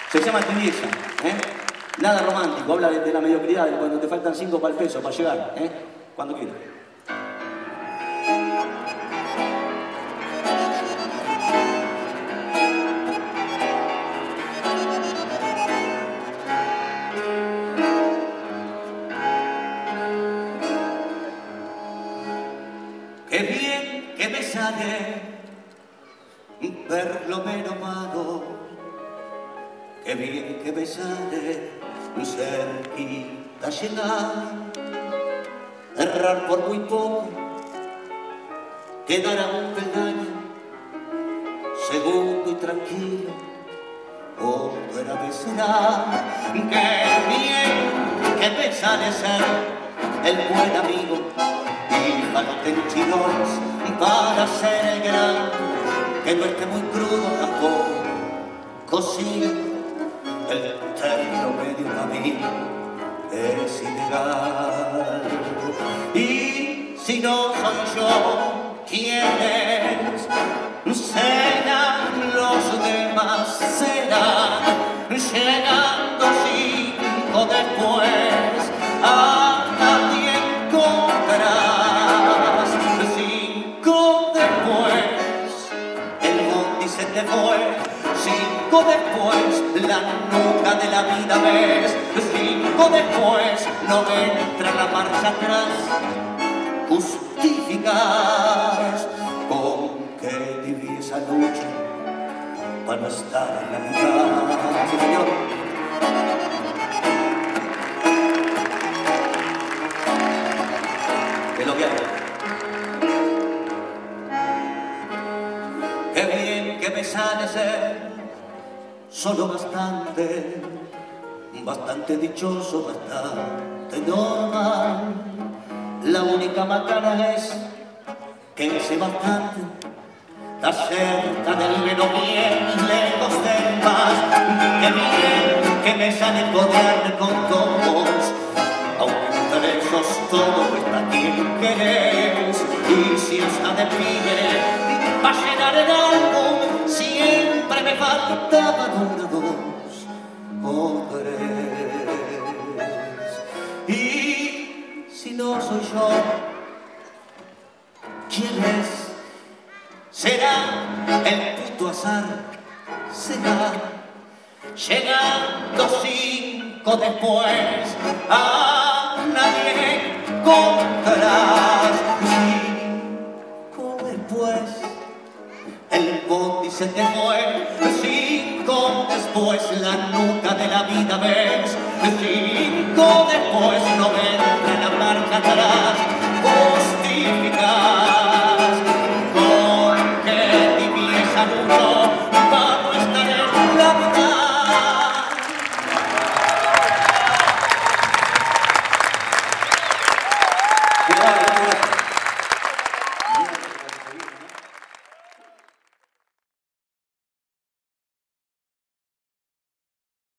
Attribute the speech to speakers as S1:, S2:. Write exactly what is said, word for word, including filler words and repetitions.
S1: Se llama Tibieza, ¿eh? Nada romántico, habla de, de la mediocridad, de cuando te faltan cinco para el peso, para llegar, ¿eh? Cuando quieras. Qué bien que me sale ver lo menos malo, qué bien que me sale cerquita llegar, errar por muy poco, quedar a un peldaño, segundo y tranquilo, otra vez será. Qué bien que me sale ser el buen amigo y para los tentidores, para ser el gran, que no esté muy crudo tampoco, cocido, el término medio camino es ideal. Y si no soy yo, ¿quiénes serán los demás? Serán llegando cinco después, a nadie encontrarás. Cinco después, el bondi se te fue. Cinco después, la nuca de la vida ves. Cinco después, no entra la marcha atrás. Justificas con que tibieza lucha para no estar en la mitad. Sí, señor. ¿Qué es lo que hago? Qué bien que me sale ser solo bastante, bastante dichoso, bastante normal. La única macana es que ese bastante está cerca del menos bien, lejos del más. Qué bien que me sale codearme con todos, aunque entre esos todos está quien querés. Y si está de pibe, va a llenar el álbum, siempre me faltaban una, dos o tres. Y si no soy yo, ¿quién es? Será el puto azar, será llegando cinco después, a nadie encontrarás. Cinco después, el bondi se te fue. Cinco después, la nuca de la vida ves. Cinco después, no entra la marcha atrás. Justificar